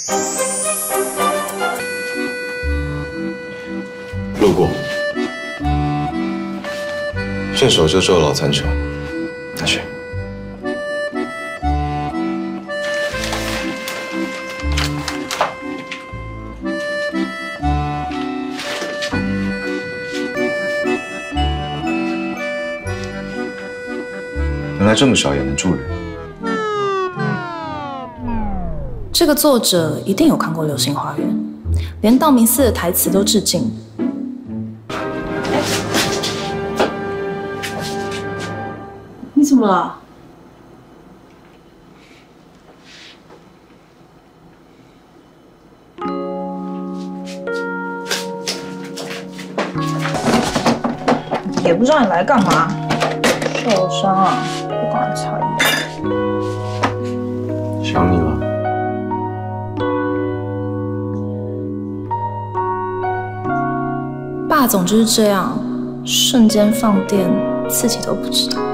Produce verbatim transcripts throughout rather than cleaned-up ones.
路过，顺手就救了老残球，拿去。原来这么小也能助人。 这个作者一定有看过《流星花园》，连道明寺的台词都致敬。你怎么了？也不知道你来干嘛，受伤啊？不赶快擦药。 想你了。 爸总就是这样，瞬间放电，自己都不知道。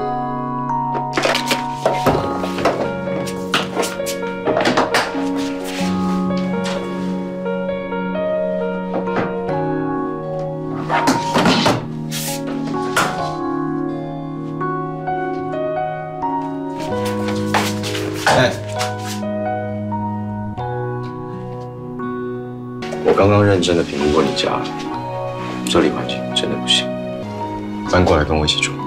哎，我刚刚认真的评估过你家，这里环境真的不行，搬过来跟我一起住。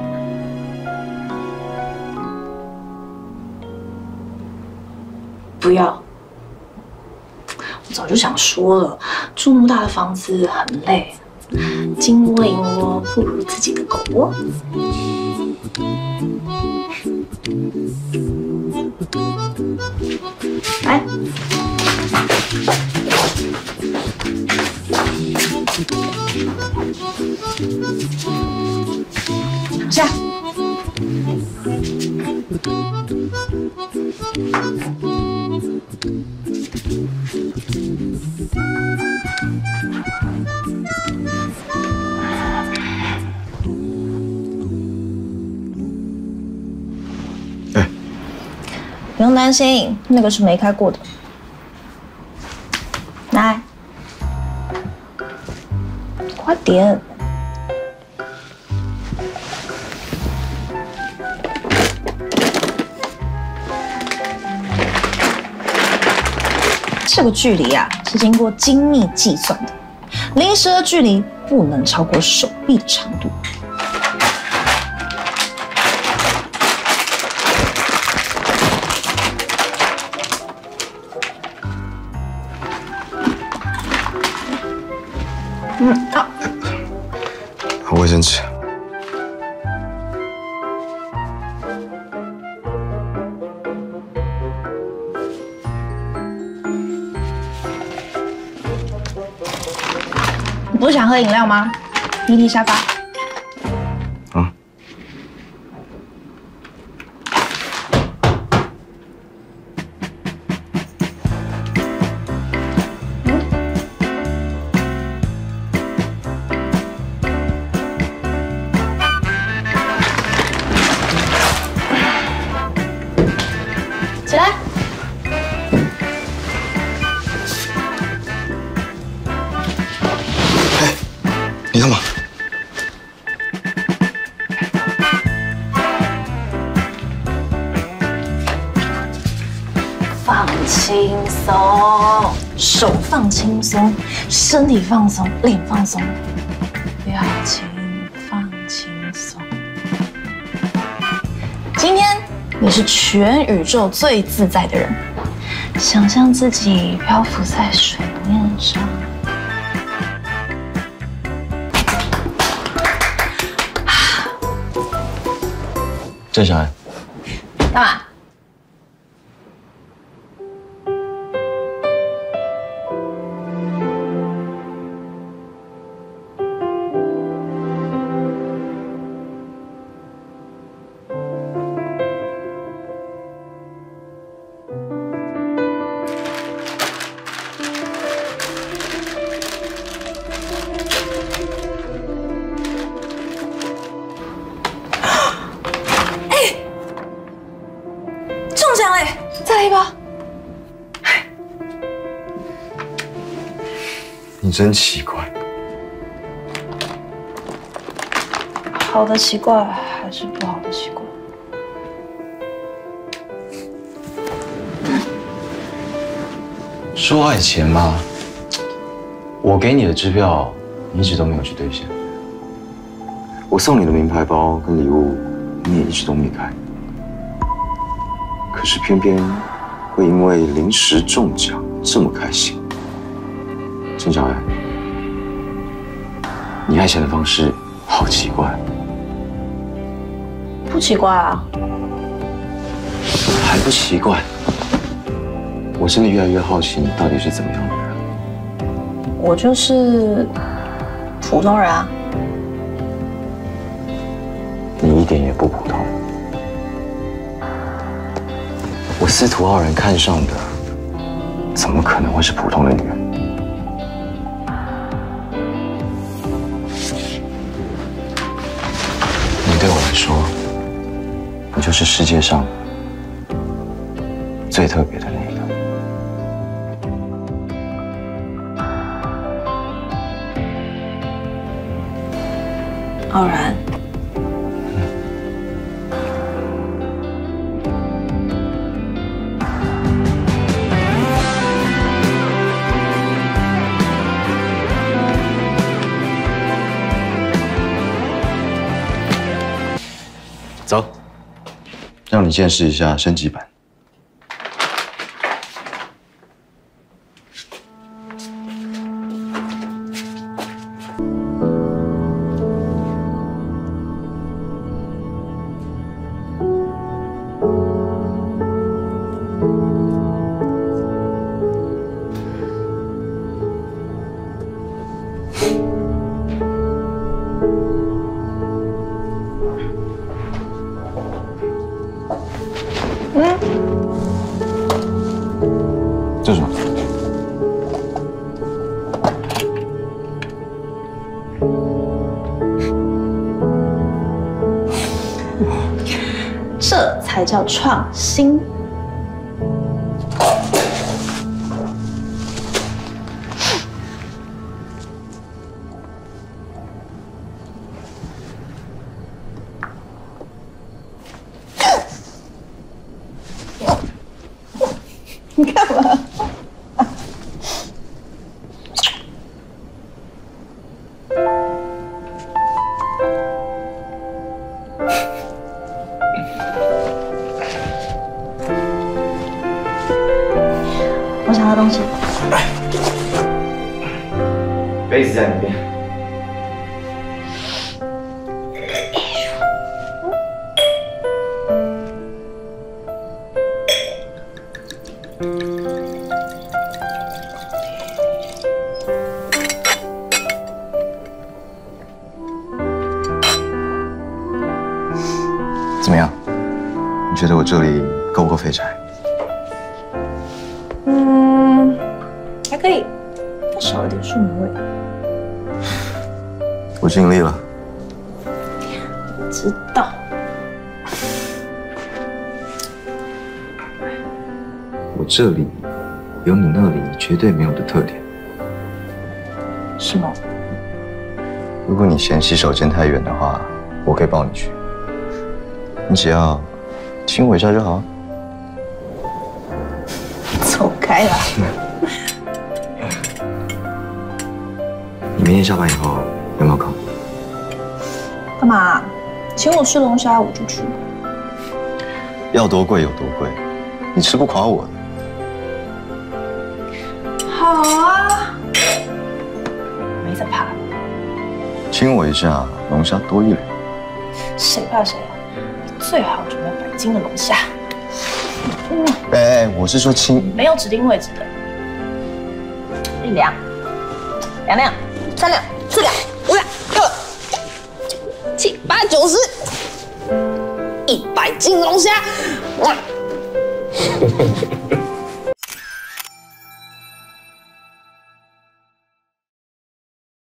不要，我早就想说了，住那么大的房子很累，金窝银窝不如自己的狗窝。来，躺下。 哎， 不用担心，那个是没开过的。来，快点。这个距离啊，是经过精密计算的，离蛇的距离不能超过手臂的长度。嗯啊， 卫生纸。 你不是想喝饮料吗？迷你沙发。 啊。 起来。 你干嘛？ 放轻松，手放轻松，身体放松，脸放松，表情放轻松。今天你是全宇宙最自在的人，想象自己漂浮在水面上。 郑小安， 干嘛？ 你真奇怪。 好的奇怪还是不好的奇怪？ 说爱钱嘛，我给你的支票，你一直都没有去兑现。我送你的名牌包跟礼物，你也一直都没开。可是偏偏会因为临时中奖这么开心。陈小安，你爱钱的方式好奇怪。 不奇怪啊， 还不奇怪。我真的越来越好奇，你到底是怎么样的人？ 我就是普通人啊。 你一点也不普通。我司徒傲然看上的，怎么可能会是普通的女人？你对我来说，不就是世界上最特别的那一个？ 傲然， 走，让你见识一下升级版。这是什么？ 这才叫创新。你干嘛？我想要东西。 杯子在那边。怎么样？你觉得我这里够不够废柴？ 嗯，还可以，但少一点树莓味。 我尽力了。 知道。 我这里有你那里绝对没有的特点。 是吗？ 如果你嫌洗手间太远的话，我可以抱你去。你只要亲我一下就好。 走开啦！ 你明天下班以后有没有空？ 干嘛？请我吃龙虾我就去。 要多贵有多贵，你吃不垮我的。 好啊，没在怕。 亲我一下，龙虾多一两。 谁怕谁啊？最好准备百斤的龙虾。嗯， 哎哎，我是说亲。 没有指定位置的。一两，两两，三两，四两，五两，六两，七八九十，一百斤龙虾。哇！